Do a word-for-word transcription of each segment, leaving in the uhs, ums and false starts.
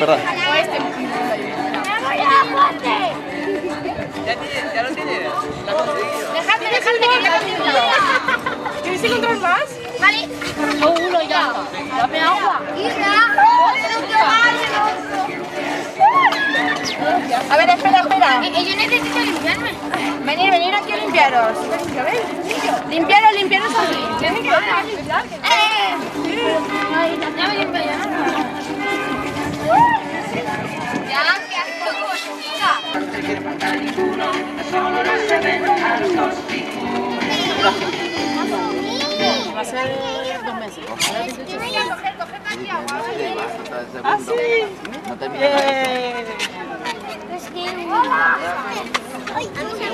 verdad. Ya, tiene, ya lo tiene, lo ha conseguido. Dejadme, dejadme que ya lo tengo. ¿Queréis encontrar más? Vale. Yo uno ya. Dame agua. A ver, espera, espera. Eh, eh, yo necesito limpiarme. Venid, venid aquí a limpiaros. Limpiaros, limpiaros aquí. Tienen que limpiar. ¡Eh! Ya me limpio ya. Ya, que asco, chica. Va a ser dos meses. Tienen que coger, coger aquí agua. Ah, sí. No termina. Bien. Es que... Ay, a mí se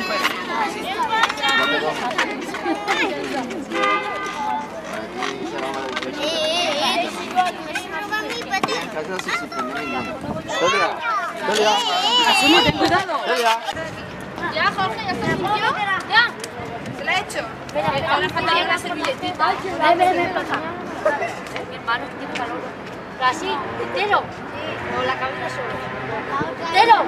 Así, ten cuidado. Ya, Jorge, ya está limpio. Ya. ¿Se lo ha hecho? Espera, espera, ahora faltaría una servilletita. Ven, ven, ven, pasa. Mi hermano tiene calor. ¿Así? ¿Entero? Sí. ¿O la cabeza solo? ¿Entero?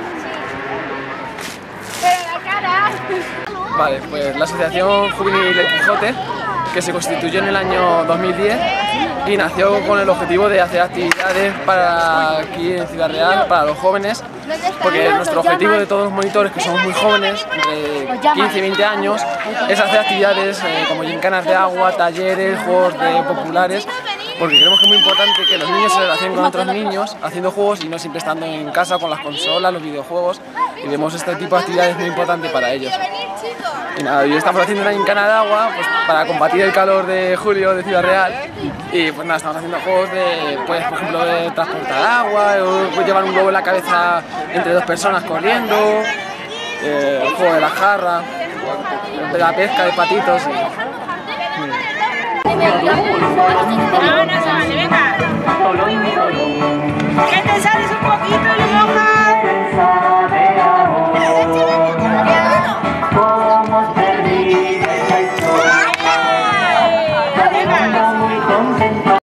Sí. Pero la cara. Vale, pues la Asociación Juvenil El Quijote, que se constituyó en el año dos mil diez y nació con el objetivo de hacer actividades para aquí en Ciudad Real, para los jóvenes, porque nuestro objetivo de todos los monitores, que somos muy jóvenes, entre quince y veinte años, es hacer actividades eh, como gincanas de agua, talleres, juegos de populares, porque creemos que es muy importante que los niños se relacionen con otros niños haciendo juegos y no siempre estando en casa con las consolas, los videojuegos, y vemos este tipo de actividades muy importante para ellos. Y nada, hoy estamos haciendo una gincana de agua pues, para combatir el calor de julio de Ciudad Real y pues nada, estamos haciendo juegos de, pues, por ejemplo, de transportar agua, o llevar un globo en la cabeza entre dos personas corriendo, eh, el juego de la jarra, de la pesca de patitos. Y... No, no, no, venga.